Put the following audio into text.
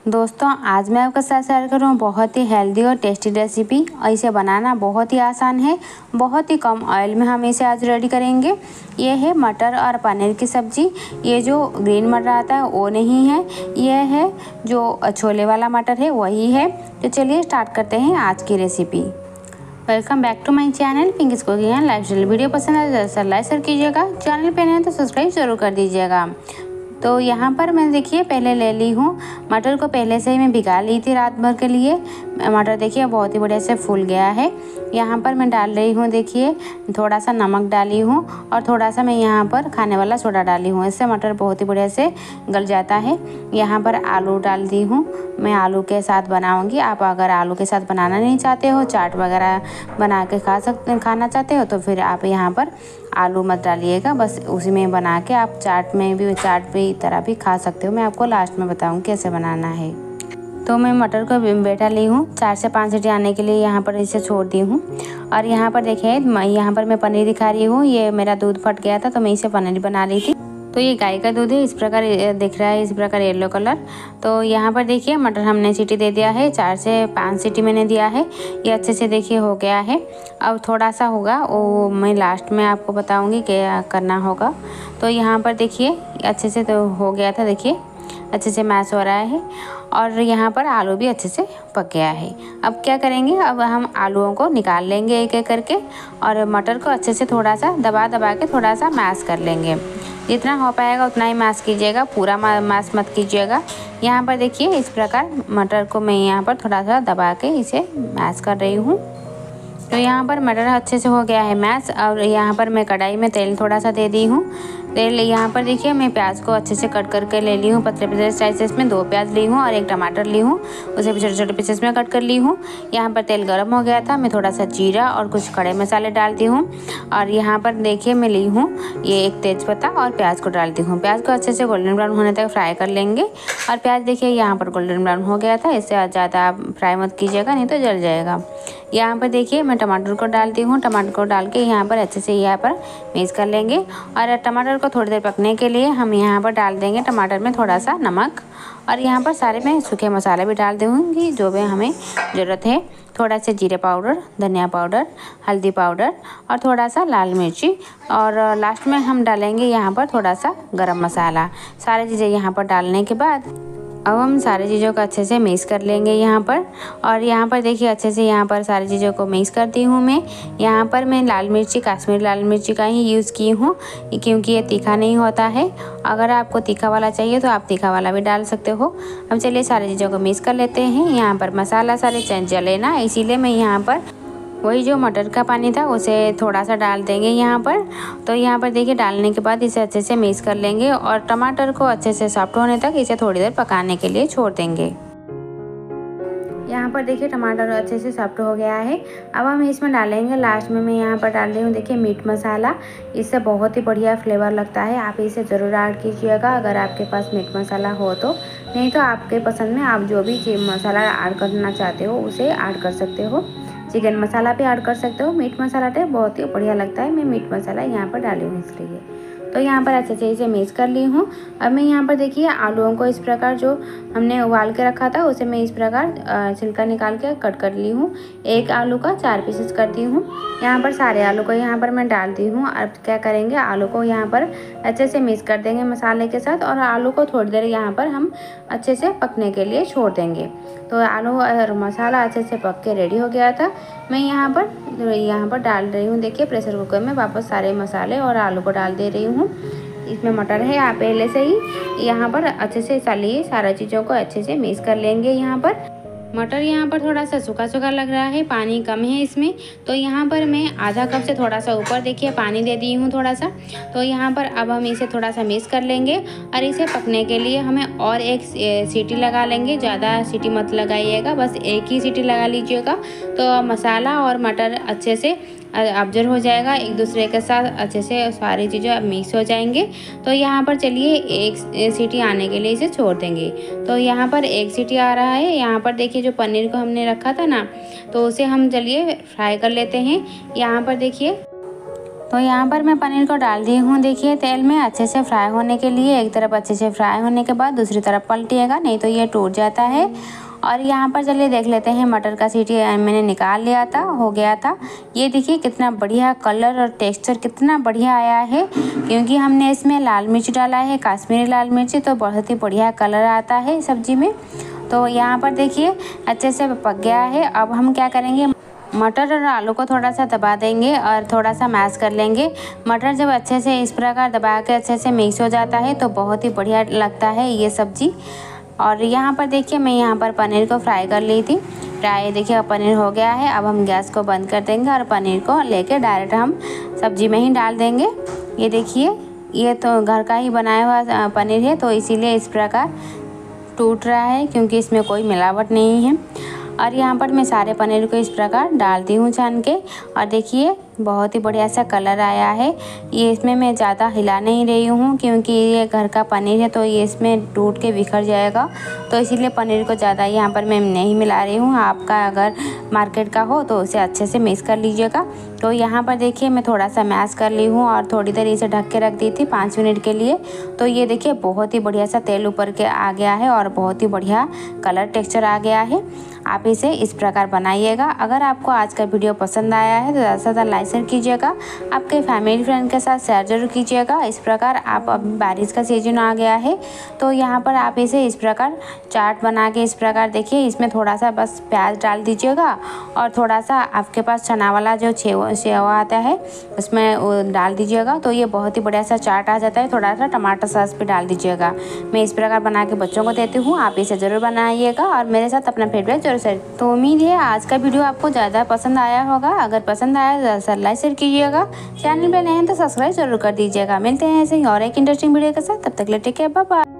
दोस्तों आज मैं आपके साथ शेयर कर रहा हूँ बहुत ही हेल्दी और टेस्टी रेसिपी और इसे बनाना बहुत ही आसान है। बहुत ही कम ऑयल में हम इसे आज रेडी करेंगे। ये है मटर और पनीर की सब्ज़ी। ये जो ग्रीन मटर आता है वो नहीं है, ये है जो छोले वाला मटर है वही है। तो चलिए स्टार्ट करते हैं आज की recipe. Welcome back to my channel Pinky's cooking and lifestyle. Video पसंद है तो लाइक शेयर कीजिएगा, चैनल पे नए हैं तो सब्सक्राइब जरूर कर दीजिएगा। तो यहाँ पर मैं देखिए पहले ले ली हूँ मटर को, पहले से ही मैं भिगा ली थी रात भर के लिए। मटर देखिए बहुत ही बढ़िया से फूल गया है। यहाँ पर मैं डाल रही हूँ, देखिए थोड़ा सा नमक डाली हूँ और थोड़ा सा मैं यहाँ पर खाने वाला सोडा डाली हूँ। इससे मटर बहुत ही बढ़िया से गल जाता है। यहाँ पर आलू डाल दी हूँ, मैं आलू के साथ बनाऊँगी। आप अगर आलू के साथ बनाना नहीं चाहते हो, चाट वगैरह बना के खाना चाहते हो तो फिर आप यहाँ पर आलू मत डालिएगा, बस उसी में बना के आप चाट की तरह भी खा सकते हो। मैं आपको लास्ट में बताऊँगी कैसे बनाना है। तो मैं मटर को बैठा ली हूँ, 4 से 5 सीटी आने के लिए यहाँ पर इसे छोड़ दी हूँ। और यहाँ पर देखिए यहाँ पर मैं पनीर दिखा रही हूँ। ये मेरा दूध फट गया था तो मैं इसे पनीर बना ली थी। तो ये गाय का दूध है, इस प्रकार दिख रहा है, इस प्रकार येलो कलर। तो यहाँ पर देखिए मटर हमने सीटी दे दिया है, 4 से 5 सीटी मैंने दिया है। ये अच्छे से देखिए हो गया है। अब थोड़ा सा होगा वो मैं लास्ट में आपको बताऊँगी क्या करना होगा। तो यहाँ पर देखिए अच्छे से तो हो गया था, देखिए अच्छे से मैश हो रहा है और यहाँ पर आलू भी अच्छे से पक गया है। अब क्या करेंगे, अब हम आलूओं को निकाल लेंगे एक एक करके और मटर को अच्छे से थोड़ा सा दबा के थोड़ा सा मैश कर लेंगे। जितना हो पाएगा उतना ही मैश कीजिएगा, पूरा मैश मत कीजिएगा। यहाँ पर देखिए इस प्रकार मटर को मैं यहाँ पर थोड़ा सा दबा के इसे मैश कर रही हूँ। तो यहाँ पर मटर अच्छे से हो गया है मैश। और यहाँ पर मैं कढ़ाई में तेल थोड़ा सा दे दी हूँ। तेल यहाँ पर देखिए मैं प्याज को अच्छे से कट करके ले ली हूँ, पतले पतले स्लाइसेस में 2 प्याज ली हूँ और 1 टमाटर ली हूँ, उसे भी छोटे छोटे पीसेस में कट कर ली हूँ। यहाँ पर तेल गर्म हो गया था, मैं थोड़ा सा जीरा और कुछ खड़े मसाले डालती हूँ। और यहाँ पर देखिए मैं ली हूँ ये 1 तेज़पत्ता और प्याज को डालती हूँ। प्याज को अच्छे से गोल्डन ब्राउन होने तक फ्राई कर लेंगे। और प्याज देखिए यहाँ पर गोल्डन ब्राउन हो गया था, इससे ज़्यादा आप फ्राई मत कीजिएगा नहीं तो जल जाएगा। यहाँ पर देखिए मैं टमाटर को डालती हूँ, टमाटर को डाल के यहाँ पर अच्छे से यहाँ पर मिक्स कर लेंगे। और टमाटर को थोड़ी देर पकने के लिए हम यहाँ पर डाल देंगे टमाटर में थोड़ा सा नमक। और यहाँ पर सारे में सूखे मसाले भी डाल दूँगी जो भी हमें ज़रूरत है। थोड़ा सा जीरे पाउडर, धनिया पाउडर, हल्दी पाउडर और थोड़ा सा लाल मिर्ची। और लास्ट में हम डालेंगे यहाँ पर थोड़ा सा गरम मसाला। सारी चीज़ें यहाँ पर डालने के बाद अब हम सारी चीज़ों को अच्छे से मिक्स कर लेंगे यहाँ पर। और यहाँ पर देखिए अच्छे से यहाँ पर सारी चीज़ों को मिक्स करती हूँ मैं। यहाँ पर मैं लाल मिर्ची, कश्मीरी लाल मिर्ची का ही यूज़ की हूँ क्योंकि ये तीखा नहीं होता है। अगर आपको तीखा वाला चाहिए तो आप तीखा वाला भी डाल सकते हो। अब चलिए सारी चीज़ों को मिक्स कर लेते हैं। यहाँ पर मसाला सारे जले ना, इसीलिए मैं यहाँ पर वही जो मटर का पानी था उसे थोड़ा सा डाल देंगे यहाँ पर। तो यहाँ पर देखिए डालने के बाद इसे अच्छे से मिक्स कर लेंगे और टमाटर को अच्छे से सॉफ्ट होने तक इसे थोड़ी देर पकाने के लिए छोड़ देंगे। यहाँ पर देखिए टमाटर अच्छे से सॉफ्ट हो गया है। अब हम इसमें डालेंगे लास्ट में मैं यहाँ पर डाल रही हूँ देखिए मीट मसाला। इससे बहुत ही बढ़िया फ्लेवर लगता है, आप इसे ज़रूर ऐड कीजिएगा अगर आपके पास मीट मसाला हो तो। नहीं तो आपके पसंद में आप जो भी मसाला ऐड करना चाहते हो उसे ऐड कर सकते हो। चिकन मसाला भी ऐड कर सकते हो। मीट मसाला तो बहुत ही बढ़िया लगता है, मैं मीट मसाला यहाँ पर डाली हूँ इसलिए। तो यहाँ पर अच्छे से इसे मिक्स कर ली हूँ। अब मैं यहाँ पर देखिए आलूओं को इस प्रकार जो हमने उबाल के रखा था उसे मैं इस प्रकार छिलका निकाल के कट कर ली हूँ। 1 आलू का 4 पीसेस करती हूँ। यहाँ पर सारे आलू को यहाँ पर मैं डालती हूँ। अब क्या करेंगे, आलू को यहाँ पर अच्छे से मिक्स कर देंगे मसाले के साथ और आलू को थोड़ी देर यहाँ पर हम अच्छे से पकने के लिए छोड़ देंगे। तो आलू और मसाला अच्छे से पक के रेडी हो गया था। मैं यहाँ पर डाल रही हूँ देखिए प्रेशर कुकर में वापस सारे मसाले और आलू को डाल दे रही हूँ। इसमें मटर है, आप पहले से ही यहाँ पर अच्छे से चलिए सारा चीज़ों को अच्छे से मिक्स कर लेंगे। यहाँ पर मटर यहाँ पर थोड़ा सा सूखा सूखा लग रहा है, पानी कम है इसमें। तो यहाँ पर मैं आधा कप से थोड़ा सा ऊपर देखिए पानी दे दी हूँ थोड़ा सा। तो यहाँ पर अब हम इसे थोड़ा सा मिक्स कर लेंगे और इसे पकने के लिए हमें और 1 सीटी लगा लेंगे। ज़्यादा सीटी मत लगाइएगा, बस 1 ही सीटी लगा लीजिएगा। तो मसाला और मटर अच्छे से ऑब्जर्व हो जाएगा, एक दूसरे के साथ अच्छे से सारी चीज़ें मिक्स हो जाएंगे। तो यहाँ पर चलिए 1 सीटी आने के लिए इसे छोड़ देंगे। तो यहाँ पर 1 सीटी आ रहा है। यहाँ पर देखिए जो पनीर को हमने रखा था ना, तो उसे हम चलिए फ्राई कर लेते हैं। यहाँ पर देखिए तो यहाँ पर मैं पनीर को डाल दी हूँ देखिए तेल में अच्छे से फ्राई होने के लिए। एक तरफ अच्छे से फ्राई होने के बाद दूसरी तरफ पलटिएगा, नहीं तो ये टूट जाता है। और यहाँ पर चलिए देख लेते हैं, मटर का सीटी मैंने निकाल लिया था, हो गया था। ये देखिए कितना बढ़िया कलर और टेक्सचर कितना बढ़िया आया है, क्योंकि हमने इसमें लाल मिर्च डाला है, कश्मीरी लाल मिर्च, तो बहुत ही बढ़िया कलर आता है सब्जी में। तो यहाँ पर देखिए अच्छे से पक गया है। अब हम क्या करेंगे, मटर और आलू को थोड़ा सा दबा देंगे और थोड़ा सा मैश कर लेंगे। मटर जब अच्छे से इस प्रकार दबा के अच्छे से मिक्स हो जाता है तो बहुत ही बढ़िया लगता है ये सब्ज़ी। और यहाँ पर देखिए मैं यहाँ पर पनीर को फ्राई कर ली थी। फ्राई देखिए पनीर हो गया है। अब हम गैस को बंद कर देंगे और पनीर को लेके डायरेक्ट हम सब्जी में ही डाल देंगे। ये देखिए ये तो घर का ही बनाया हुआ पनीर है, तो इसीलिए इस प्रकार टूट रहा है, क्योंकि इसमें कोई मिलावट नहीं है। और यहाँ पर मैं सारे पनीर को इस प्रकार डालती हूँ छान के। और देखिए बहुत ही बढ़िया सा कलर आया है। ये इसमें मैं ज़्यादा हिला नहीं रही हूँ, क्योंकि ये घर का पनीर है तो ये इसमें टूट के बिखर जाएगा, तो इसीलिए पनीर को ज़्यादा यहाँ पर मैं नहीं मिला रही हूँ। आपका अगर मार्केट का हो तो उसे अच्छे से मिक्स कर लीजिएगा। तो यहाँ पर देखिए मैं थोड़ा सा मैश कर ली हूँ और थोड़ी देर इसे ढक के रख दी थी 5 मिनट के लिए। तो ये देखिए बहुत ही बढ़िया सा तेल ऊपर के आ गया है और बहुत ही बढ़िया कलर टेक्सचर आ गया है। आप इसे इस प्रकार बनाइएगा। अगर आपको आज का वीडियो पसंद आया है तो ज़्यादा से ज़्यादा लाइक शेयर कीजिएगा, आपके फैमिली फ्रेंड के साथ शेयर जरूर कीजिएगा। इस प्रकार आप अब बारिश का सीजन आ गया है तो यहाँ पर आप इसे इस प्रकार चाट बना के इस प्रकार देखिए, इसमें थोड़ा सा बस प्याज डाल दीजिएगा और थोड़ा सा आपके पास चना वाला जो सेवा आता है उसमें वो डाल दीजिएगा, तो ये बहुत ही बढ़िया सा चाट आ जाता है। थोड़ा सा टमाटर सॉस भी डाल दीजिएगा। मैं इस प्रकार बना के बच्चों को देती हूँ, आप इसे ज़रूर बनाइएगा और मेरे साथ अपना फीडबैक जरूर शेयर। तो उम्मीद है आज का वीडियो आपको ज़्यादा पसंद आया होगा। अगर पसंद आया तो लाइक शेयर कीजिएगा, चैनल पे नए हैं तो सब्सक्राइब जरूर कर दीजिएगा। मिलते हैं ऐसे ही और एक इंटरेस्टिंग वीडियो के साथ, तब तक के लिए टेक केयर, बाय बाय।